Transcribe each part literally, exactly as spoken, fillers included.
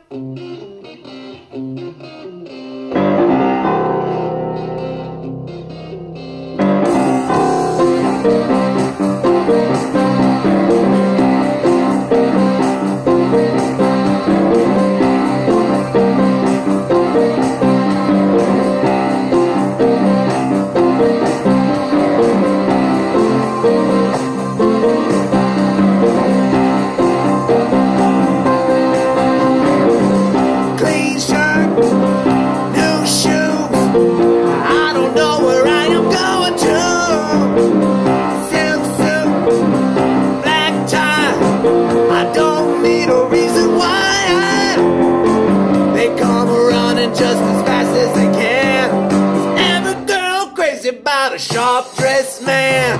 About a sharp-dressed man.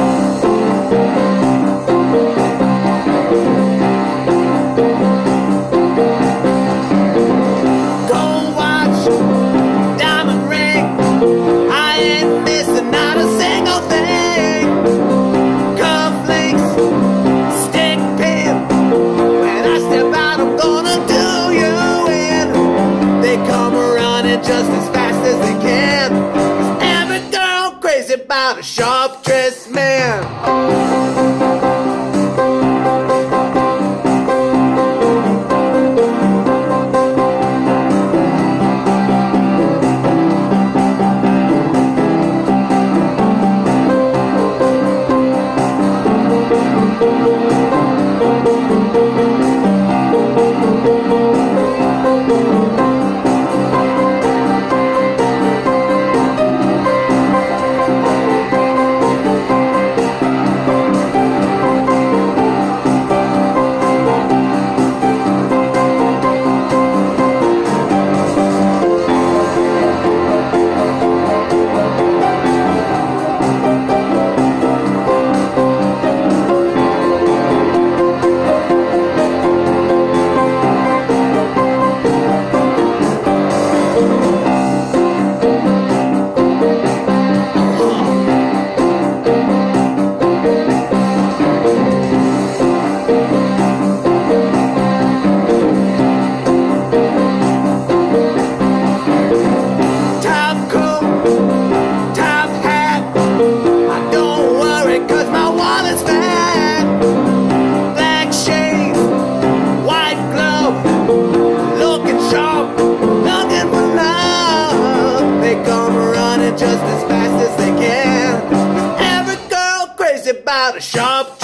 Go watch diamond ring. I ain't missing not a single thing. Cufflinks, stick pin. When I step out, I'm gonna do you in. They come running just as fast as they can. About a sharp-dressed man. Just as fast as they can. Every girl crazy about a sharp